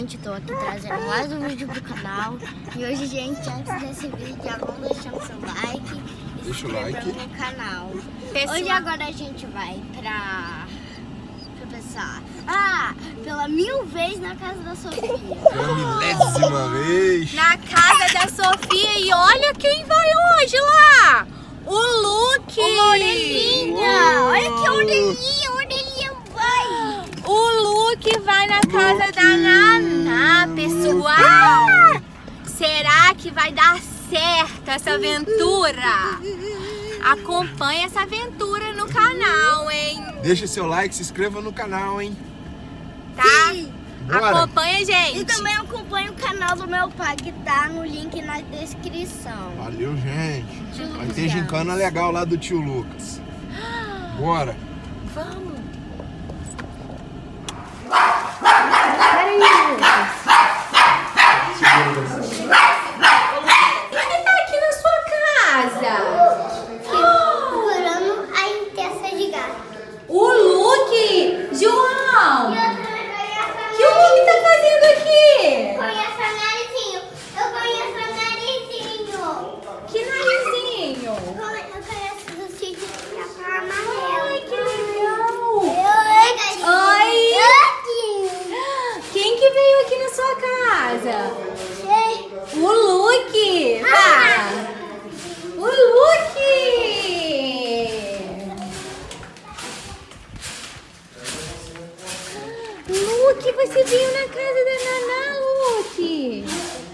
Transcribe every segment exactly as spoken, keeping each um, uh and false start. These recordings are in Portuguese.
gente, tô aqui trazendo mais um vídeo pro canal. E hoje, gente, antes desse vídeo, já vão deixando seu like e se inscrevendo no canal. Pessoal. Hoje agora a gente vai pra... Deixa eu pensar. Ah, pela mil vez na casa da Sofia. Pela milésima vez. Na casa da Sofia. E olha quem vai hoje lá. O Luke. Uma orelhinha. Olha que orelhinha, orelhinha vai. O Luke vai na casa da Naná, pessoal. Será que vai dar certo essa aventura? Acompanhe essa aventura no canal, hein? Deixa seu like, se inscreva no canal, hein? Tá? Sim. Bora. Acompanha, gente. E também acompanha o canal do meu pai, que tá no link na descrição. Valeu, gente. Tio Vai Lucas ter gincana legal lá do tio Lucas. Bora. Vamos. Peraí, Lucas. Ele tá aqui na sua casa. Procurando a intenção de gato. O Luke! João! E eu também conheço O que o Luke tá fazendo aqui? Conheço o narizinho. Eu conheço o narizinho. Que narizinho! Eu conheço do sítio que é pra amarelo. Ai, que legal! Oi! Quem que veio aqui na sua casa? O Luke! Vá! O Luke! Luke, você veio na casa da Naná, Luke!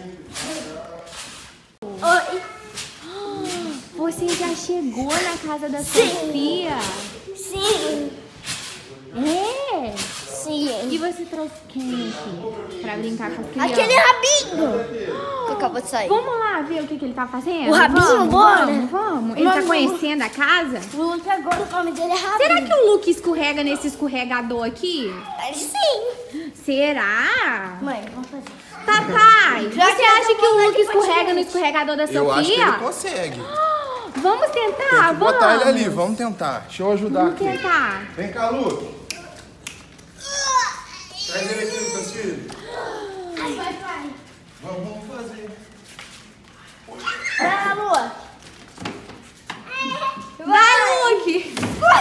Oi! Você já chegou na casa da Sofia? Sim! É? Sim! E você trouxe quem aqui? Pra brincar com as crianças? Aquele rabinho! Que acabou de sair. Vamos lá ver o que, que ele tá fazendo? O rabinho, vamos, bora. Vamos, vamos. Ele Não, tá não, conhecendo a casa? O Luke agora, o nome dele é Rabinho. Será que o Luke escorrega nesse escorregador aqui? Sim! Será? Mãe, vamos fazer. Papai, Já você que acha eu que o vou Luke dar de escorrega no patinete. escorregador da Eu acho que ele Sofia? consegue. Vamos Tem tentar, que vamos. botar ele ali, vamos tentar. Deixa eu ajudar Vamos aqui. tentar. Vem cá, Luke. Traz ele aqui, Lucas, filho. Vai, vai, vai. Vamos, vamos fazer. Vai lá, Lua. Vai, Luke!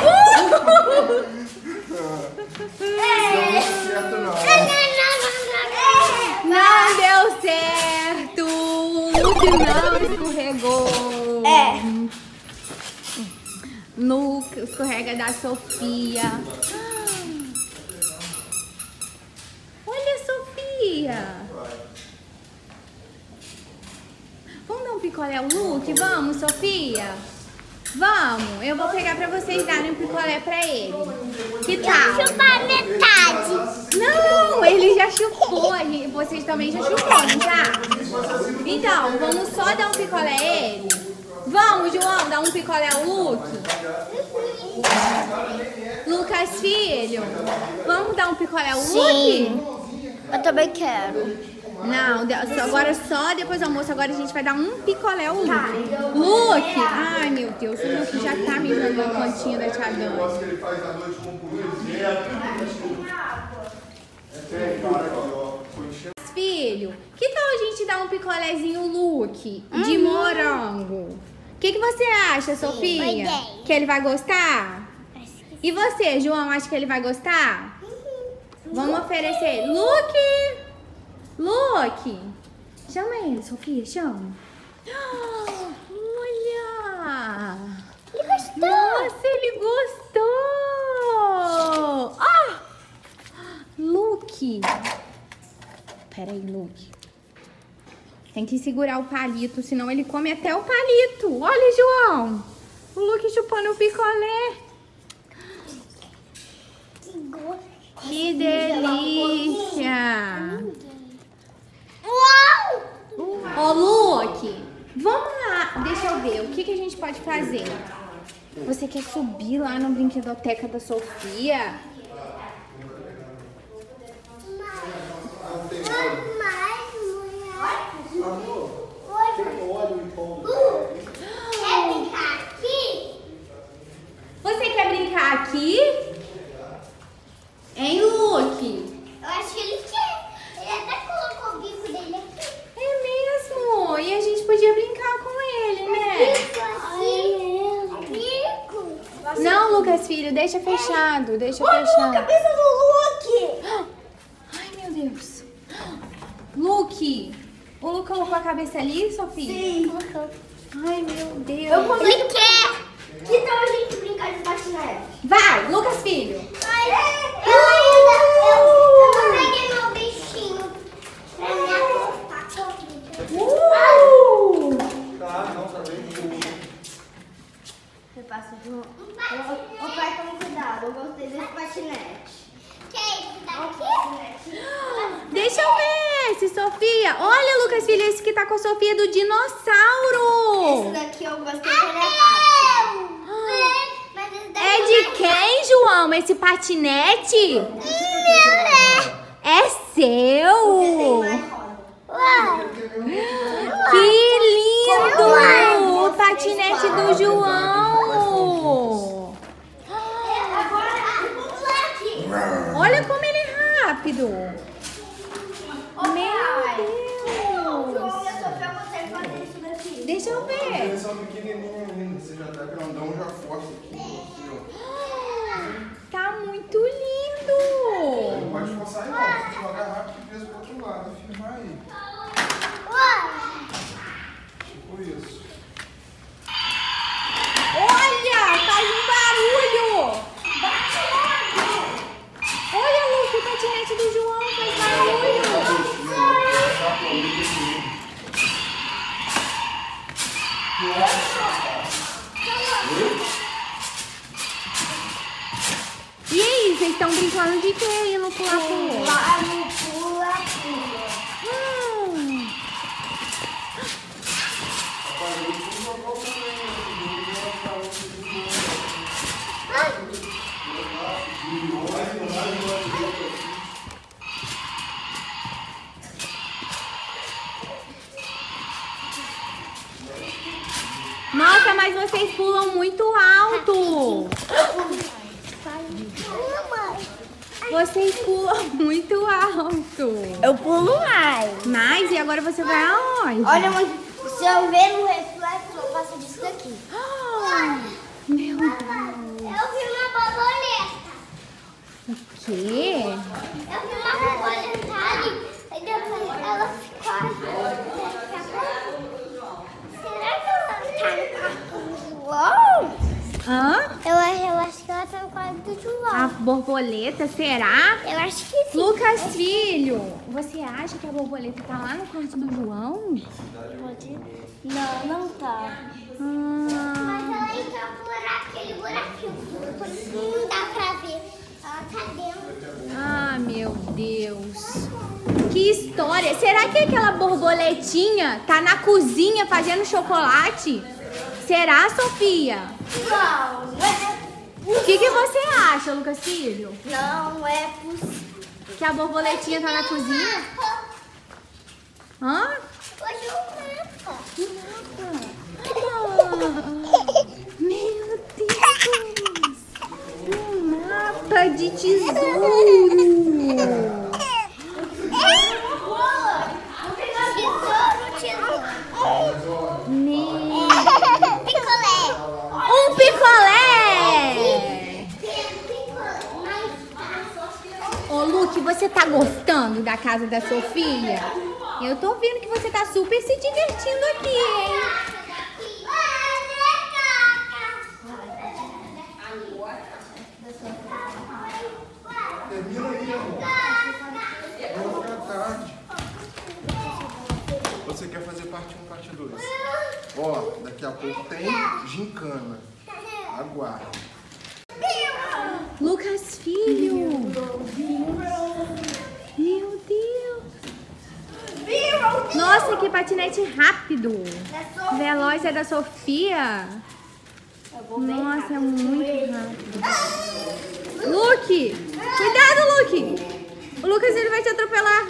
Não deu certo, não. Não deu certo! O Luke não escorregou! É. Luke escorrega da Sofia. Olha, Sofia! Vamos dar um picolé ao Luke? Vamos, Sofia? Vamos! Eu vou pegar pra vocês darem um picolé pra ele. Que tal? Chupar metade. Não, ele já chupou, a gente, vocês também já chuparam, já? Então, vamos só dar um picolé a ele? Vamos, João, dar um picolé ao Luke? Lucas, filho, vamos dar um picolé ao Sim. Luke? Eu também quero. Não, de- só- agora só depois do almoço, agora a gente vai dar um picolé ao Luke. Luke! Ai, meu Deus, o Luke já tá me jogando a continha da tia Dani. Que ele faz à noite com Filho, que tal a gente dar um picolézinho Luke de morango? O que, que você acha, Sofia? boa ideia. Que ele vai gostar? E você, João, acha que ele vai gostar? Vamos oferecer. Luke! Luke! Chama ele, Sofia, chama. Olha! Ele gostou. Nossa, ele gostou! Ah! Luke! Peraí, Luke. Tem que segurar o palito, senão ele come até o palito. Olha, João! O Luke chupando o picolé. Que delícia! Uau! Ô, Luke, vamos lá. Deixa eu ver, o que, que a gente pode fazer? Você quer subir lá na brinquedoteca da Sofia? Você quer brincar aqui? Hein, Luke? Eu acho que ele quer. Ele até Lucas, filho, deixa fechado, deixa Olha fechado. a cabeça do Luke! Ai, meu Deus. Luke, o Luke colocou a cabeça ali, Sofia? Sim. Ai, meu Deus. Eu comi. Ele quer! Que tal a gente brincar de patinete? Vai, Lucas, filho. Ai, eu ainda... Eu, eu peguei meu bichinho pra me acostar comigo. Uh! Tá, não, tá bem. Você passa de um... Ô pai, toma cuidado. Eu gostei desse patinete. Que é esse daqui? Deixa eu ver esse, Sofia. Olha, Lucas, filho, esse que tá com a Sofia do dinossauro. Esse daqui eu gostei que ele é rápido. Mas esse daqui É de quem, João, esse patinete? É seu? Que lindo! O patinete do João. Olha como ele é rápido. Meu Deus. Deixa eu ver. Eles são pequenininhos ainda, você já tá grandão, já força aqui. Tá muito lindo. Não pode forçar aí não, jogar rápido e preso pro outro lado, firmar aí. Tipo isso. Olha, faz um barulho. Olha, Luke, o patinete do João faz barulho. E aí, vocês estão brincando de quê aí no pula-pula? Lá no pula-pula. Hum. Nossa, mas vocês pulam muito alto. Vocês pulam muito alto. Eu pulo mais. Mas, e agora você vai aonde? Olha, mas se eu ver no reflexo, eu passo disso daqui. Ah, meu Deus. Eu vi uma borboleta. O quê? Eu vi uma borboleta ali. E depois ela ficou ali. Será que ela tá no quarto do João? Hã? Eu, eu acho que ela tá no quarto do João. A borboleta, será? Eu acho que sim. Lucas, filho, você acha que a borboleta tá lá no quarto do João? Não, não tá. Ah, Mas ela entrou por aquele buraquinho. Por isso não dá pra ver. Ela tá dentro. ah, meu Deus. Que história. Será que aquela borboletinha tá na cozinha fazendo chocolate? Será, Sofia? Não, é... O que, que você acha, Lucas, filho? Não é possível. Que a borboletinha tá na cozinha? Hã? Hoje eu Ah, meu Deus! Um mapa de tesouro! Meu... Um picolé! Ô, Luke, você tá gostando da casa da Sofia? Eu tô vendo que você tá super se divertindo aqui, hein? Termina aí, amor. Vai ficar tarde. Você quer fazer parte um, parte dois? Ó, daqui a pouco tem gincana. Aguarde. Lucas, filho! Meu Deus! Nossa, que patinete rápido! Veloz é da Sofia? Nossa, é muito rápido. Luke! Cuidado, Luke! O Lucas, ele vai te atropelar.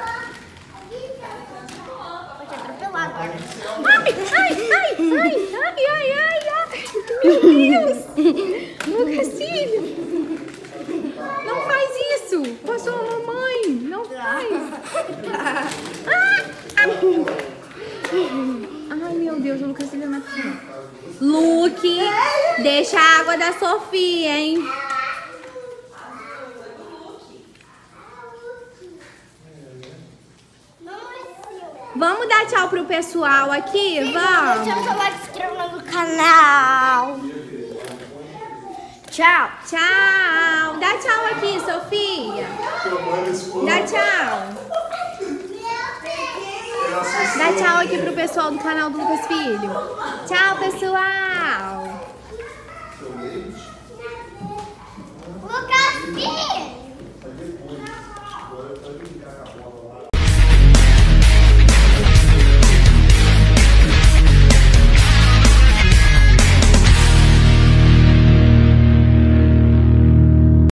Vou te atropelar agora. Ai, ai, ai, ai, ai, ai, ai, ai. Meu Deus! Lucas, filho! Não faz isso com a sua mamãe! Não faz! Ah, ah. Ai, meu Meu Deus, o Lucas Filho matou. Luke, deixa a água da Sofia, hein? Vamos dar tchau pro pessoal aqui? Vamos. Deixa o like, se inscreva no canal. Tchau. Tchau. Dá tchau aqui, Sofia. Dá tchau. Dá tchau aqui pro pessoal do canal do Lucas Filho. Tchau, pessoal. Lucas Filho.